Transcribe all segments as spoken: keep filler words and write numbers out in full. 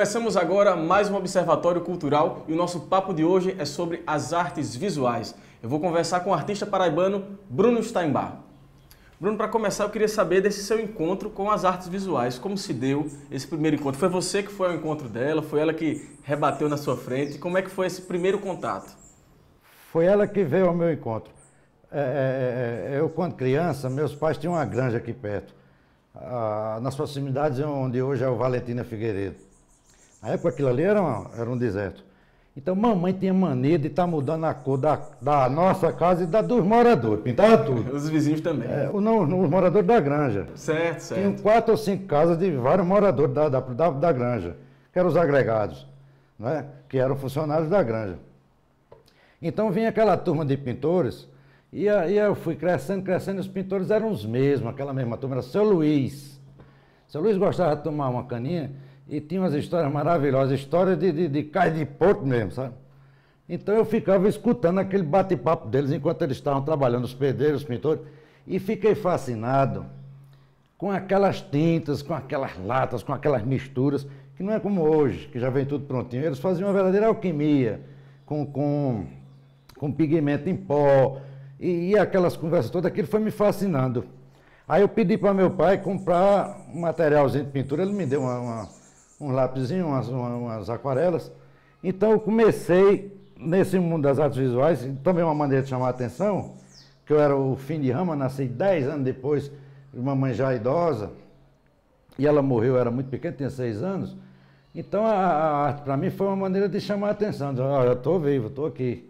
Começamos agora mais um Observatório Cultural e o nosso papo de hoje é sobre as artes visuais. Eu vou conversar com o artista paraibano Bruno Steinbach. Bruno, para começar, eu queria saber desse seu encontro com as artes visuais. Como se deu esse primeiro encontro? Foi você que foi ao encontro dela? Foi ela que rebateu na sua frente? Como é que foi esse primeiro contato? Foi ela que veio ao meu encontro. É, é, eu, quando criança, meus pais tinham uma granja aqui perto, ah, nas proximidades onde hoje é o Valentina Figueiredo. Na época aquilo ali era, uma, era um deserto. Então mamãe tinha mania de estar tá mudando a cor da, da nossa casa e da dos moradores, pintava tudo. Os vizinhos também. É, não, os moradores da granja. Certo, certo. Tinham quatro ou cinco casas de vários moradores da, da, da, da granja, que eram os agregados, né? Que eram funcionários da granja. Então vinha aquela turma de pintores, e aí eu fui crescendo, crescendo, e os pintores eram os mesmos, aquela mesma turma, era o seu Luiz. O seu Luiz gostava de tomar uma caninha, e tinha umas histórias maravilhosas, histórias de, de, de cais de porto mesmo, sabe? Então eu ficava escutando aquele bate-papo deles enquanto eles estavam trabalhando, os pedreiros, os pintores, e fiquei fascinado com aquelas tintas, com aquelas latas, com aquelas misturas, que não é como hoje, que já vem tudo prontinho. Eles faziam uma verdadeira alquimia, com, com, com pigmento em pó, e, e aquelas conversas todas, aquilo foi me fascinando. Aí eu pedi para meu pai comprar um materialzinho de pintura, ele me deu uma... uma um lápisinho, umas, umas aquarelas. Então eu comecei nesse mundo das artes visuais, também uma maneira de chamar a atenção, que eu era o fim de rama, nasci dez anos depois, uma mãe já idosa, e ela morreu, eu era muito pequeno, tinha seis anos. Então a, a arte para mim foi uma maneira de chamar a atenção, dizer, oh, eu estou vivo, estou aqui.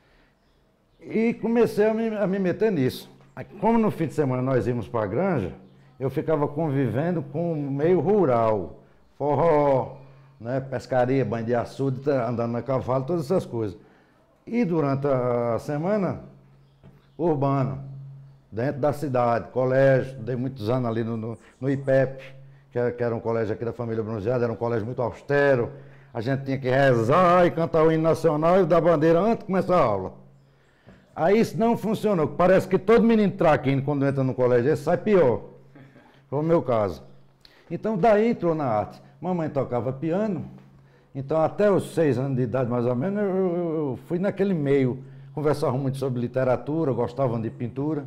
E comecei a me, a me meter nisso. Como no fim de semana nós íamos para a granja, eu ficava convivendo com o meio rural, forró, né, pescaria, banho de açude, andando a cavalo, todas essas coisas. E durante a semana, urbano, dentro da cidade, colégio, dei muitos anos ali no, no, no I P E P, que era, que era um colégio aqui da família Bronzeada, era um colégio muito austero, a gente tinha que rezar e cantar o hino nacional e dar bandeira antes de começar a aula. Aí isso não funcionou, parece que todo menino traquino, quando entra no colégio, esse sai pior, foi o meu caso. Então daí entrou na arte. Mamãe tocava piano, então até os seis anos de idade mais ou menos eu, eu, eu fui naquele meio, conversava muito sobre literatura, gostavam de pintura.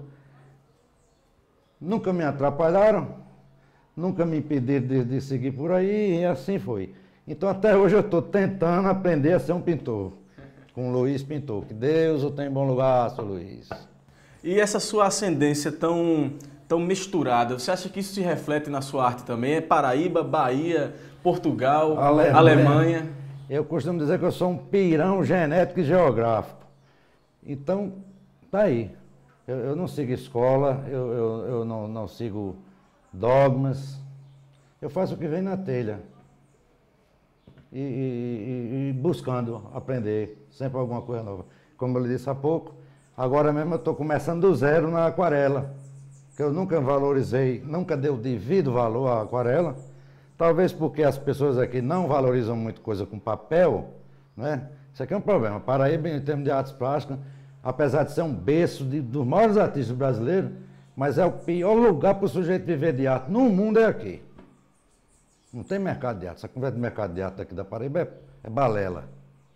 Nunca me atrapalharam, nunca me impediram de, de seguir por aí e assim foi. Então até hoje eu estou tentando aprender a ser um pintor, com o Luiz Pintor. Que Deus o tenha em bom lugar, seu Luiz. E essa sua ascendência tão... tão misturada, você acha que isso se reflete na sua arte também? É Paraíba, Bahia, Portugal, Alemanha? Alemanha. Eu costumo dizer que eu sou um pirão genético e geográfico. Então, tá aí. Eu, eu não sigo escola, eu, eu, eu não, não sigo dogmas. Eu faço o que vem na telha. E, e, e buscando aprender sempre alguma coisa nova. Como eu lhe disse há pouco, agora mesmo eu estou começando do zero na aquarela, que eu nunca valorizei, nunca dei o devido valor à aquarela, talvez porque as pessoas aqui não valorizam muito coisa com papel, né? Isso aqui é um problema. Paraíba, em termos de artes plásticas, apesar de ser um berço de, dos maiores artistas brasileiros, mas é o pior lugar para o sujeito viver de arte no mundo é aqui. Não tem mercado de arte. Essa conversa de mercado de arte aqui da Paraíba é, é balela.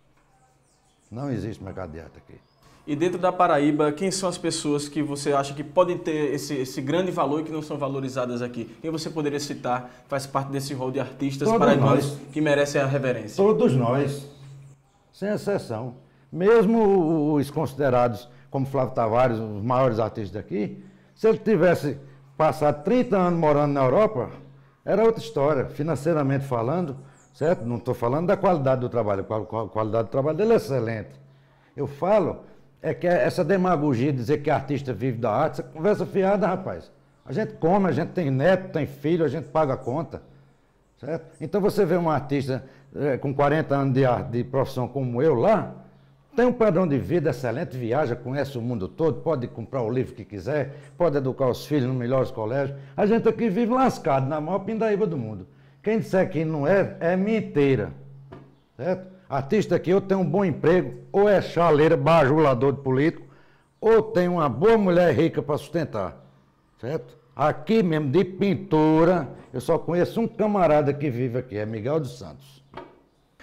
Não existe mercado de arte aqui. E dentro da Paraíba, quem são as pessoas que você acha que podem ter esse, esse grande valor e que não são valorizadas aqui? Quem você poderia citar faz parte desse rol de artistas Todos paraibanos nós. Que merecem a reverência? Todos nós, sem exceção. Mesmo os considerados como Flávio Tavares, os maiores artistas daqui, se ele tivesse passado trinta anos morando na Europa, era outra história, financeiramente falando, certo? Não estou falando da qualidade do trabalho, a qualidade do trabalho dele é excelente. Eu falo... é que essa demagogia de dizer que artista vive da arte, essa conversa fiada, rapaz. A gente come, a gente tem neto, tem filho, a gente paga a conta, certo? Então você vê um artista é, com quarenta anos de, arte, de profissão como eu lá, tem um padrão de vida excelente, viaja, conhece o mundo todo, pode comprar o livro que quiser, pode educar os filhos nos melhores colégios. A gente aqui vive lascado, na maior pindaíba do mundo. Quem disser que não é, é mentira, certo? Artista aqui ou tem um bom emprego, ou é chaleira, bajulador de político, ou tem uma boa mulher rica para sustentar, certo? Aqui mesmo, de pintura, eu só conheço um camarada que vive aqui, é Miguel dos Santos.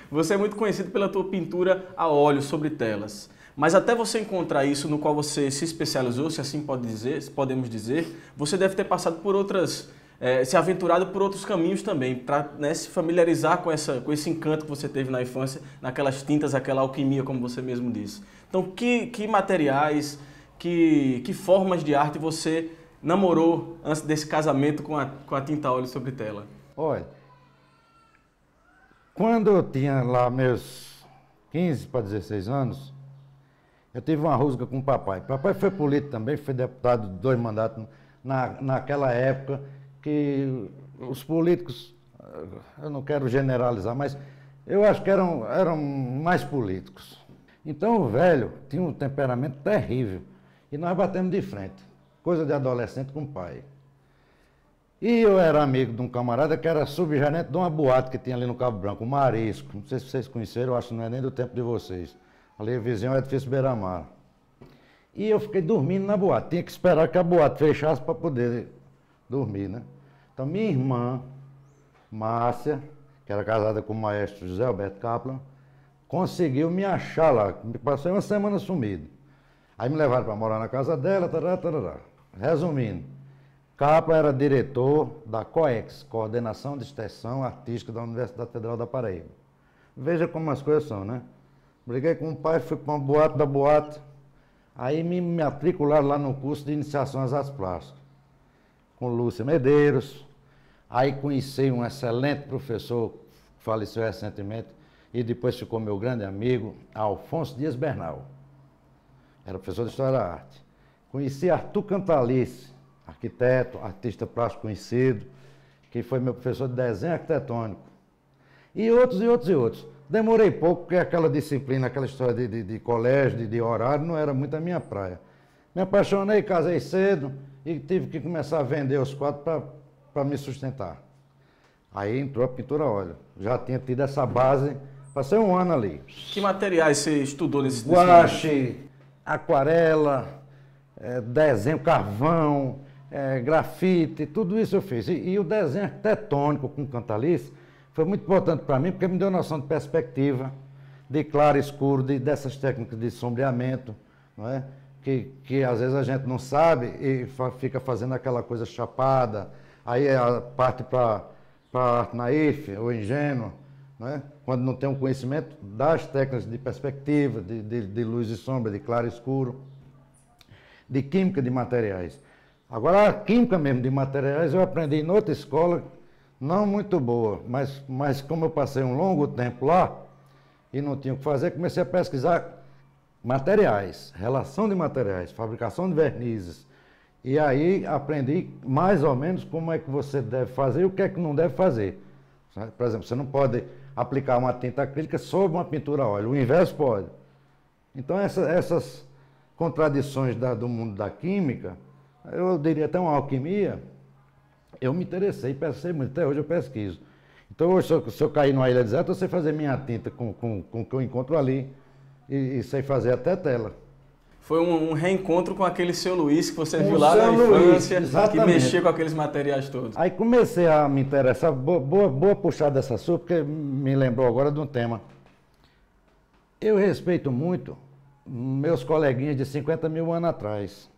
Você é muito conhecido pela tua pintura a óleo sobre telas. Mas até você encontrar isso no qual você se especializou, se assim pode dizer, se podemos dizer, você deve ter passado por outras, é, se aventurado por outros caminhos também, para, né, se familiarizar com, essa, com esse encanto que você teve na infância, naquelas tintas, aquela alquimia, como você mesmo disse. Então, que, que materiais, que, que formas de arte você namorou antes desse casamento com a, com a tinta a óleo sobre tela? Olha, quando eu tinha lá meus quinze para dezesseis anos, eu tive uma rusga com o papai. Papai foi político também, foi deputado de dois mandatos na, naquela época que os políticos, eu não quero generalizar, mas eu acho que eram, eram mais políticos. Então o velho tinha um temperamento terrível e nós batemos de frente, coisa de adolescente com o pai. E eu era amigo de um camarada que era subgerente de uma boate que tinha ali no Cabo Branco, o Marisco. Não sei se vocês conheceram, eu acho que não é nem do tempo de vocês. Ali vizinho é edifício Beira-Mar. E eu fiquei dormindo na boate. Tinha que esperar que a boate fechasse para poder dormir, né? Então minha irmã, Márcia, que era casada com o maestro José Alberto Kaplan, conseguiu me achar lá. Me passei uma semana sumido. Aí me levaram para morar na casa dela, tarará, tarará. Resumindo, Kaplan era diretor da COEX, Coordenação de Extensão Artística da Universidade Federal da Paraíba. Veja como as coisas são, né? Briguei com o pai, fui para uma boate da boate, aí me matricularam lá no curso de iniciação às artes plásticas, com Lúcia Medeiros. Aí conheci um excelente professor, que faleceu recentemente, e depois ficou meu grande amigo, Alfonso Dias Bernal. Era professor de História da Arte. Conheci Arthur Cantalice, arquiteto, artista plástico conhecido, que foi meu professor de desenho arquitetônico. E outros, e outros, e outros. Demorei pouco, porque aquela disciplina, aquela história de, de, de colégio, de, de horário, não era muito a minha praia. Me apaixonei, casei cedo e tive que começar a vender os quadros para me sustentar. Aí entrou a pintura a óleo. Já tinha tido essa base, passei um ano ali. Que materiais você estudou nesse Guache, aquarela, é, desenho, carvão, é, grafite, tudo isso eu fiz. E, e o desenho arquitetônico com Cantalice foi muito importante para mim, porque me deu noção de perspectiva, de claro e escuro, de, dessas técnicas de sombreamento, não é? que, que às vezes a gente não sabe e fa, fica fazendo aquela coisa chapada, aí a parte para a arte naif ou ingênua, não é? Quando não tem um conhecimento das técnicas de perspectiva, de, de, de luz e sombra, de claro e escuro, de química de materiais. Agora, a química mesmo de materiais eu aprendi em outra escola, não muito boa, mas, mas como eu passei um longo tempo lá e não tinha o que fazer, comecei a pesquisar materiais, relação de materiais, fabricação de vernizes. E aí aprendi mais ou menos como é que você deve fazer e o que é que não deve fazer. Por exemplo, você não pode aplicar uma tinta acrílica sobre uma pintura a óleo, o inverso pode. Então essa, essas contradições da, do mundo da química, eu diria até uma alquimia, eu me interessei, pesquisei muito, até hoje eu pesquiso. Então hoje, se eu, se eu cair numa ilha deserta, eu sei fazer minha tinta com, com, com o que eu encontro ali e, e sei fazer até tela. Foi um, um reencontro com aquele seu Luiz que você Com viu lá na Luiz, infância, exatamente. que mexia com aqueles materiais todos. Aí comecei a me interessar, boa, boa, boa puxada dessa sua, porque me lembrou agora de um tema. Eu respeito muito meus coleguinhas de cinquenta mil anos atrás,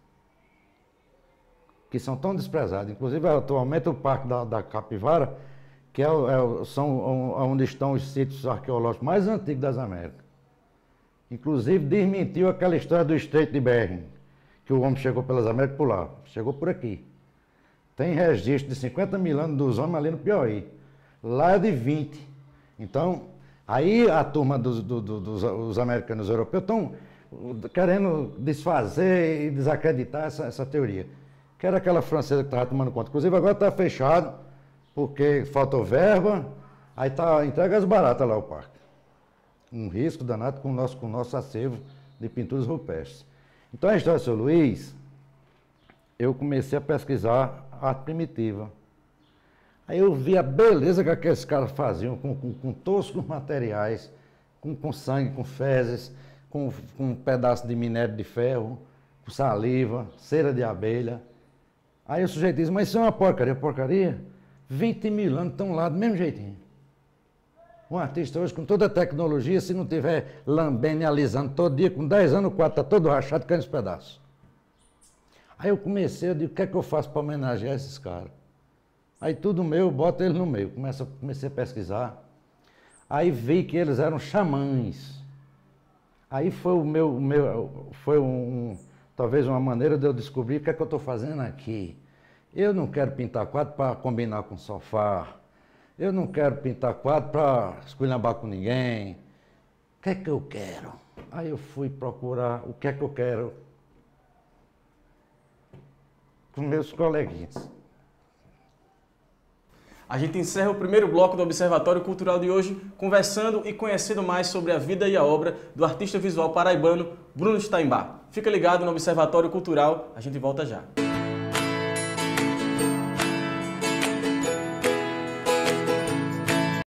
que são tão desprezados. Inclusive, atualmente, o Parque da, da Capivara, que é, é, são onde estão os sítios arqueológicos mais antigos das Américas. Inclusive, desmentiu aquela história do Estreito de Bering, que o homem chegou pelas Américas por lá. Chegou por aqui. Tem registro de cinquenta mil anos dos homens ali no Piauí. Lá é de vinte. Então, aí a turma dos, do, do, dos os americanos europeus estão querendo desfazer e desacreditar essa, essa teoria. Que era aquela francesa que estava tomando conta. Inclusive, agora está fechado, porque faltou verba, aí está entrega as baratas lá o parque. Um risco danado com o nosso, com o nosso acervo de pinturas rupestres. Então, a história do seu Luiz, eu comecei a pesquisar arte primitiva. Aí eu vi a beleza que aqueles caras faziam com, com, com toscos materiais, com, com sangue, com fezes, com, com um pedaço de minério de ferro, com saliva, cera de abelha. Aí o sujeito diz, mas isso é uma porcaria, porcaria? vinte mil anos estão lá do mesmo jeitinho. Um artista hoje, com toda a tecnologia, se não tiver lambendo e alisando todo dia, com dez anos, o quadro está todo rachado, caindo nos pedaços. Aí eu comecei, eu digo, o que é que eu faço para homenagear esses caras? Aí tudo meu, eu boto eles no meio. Começo, comecei a pesquisar. Aí vi que eles eram xamãs. Aí foi o meu, o meu foi um, talvez uma maneira de eu descobrir o que é que eu estou fazendo aqui. Eu não quero pintar quadro para combinar com sofá. Eu não quero pintar quadro para esculhambar com ninguém. O que é que eu quero? Aí eu fui procurar o que é que eu quero com meus coleguinhas. A gente encerra o primeiro bloco do Observatório Cultural de hoje conversando e conhecendo mais sobre a vida e a obra do artista visual paraibano Bruno Steinbach. Fica ligado no Observatório Cultural, a gente volta já.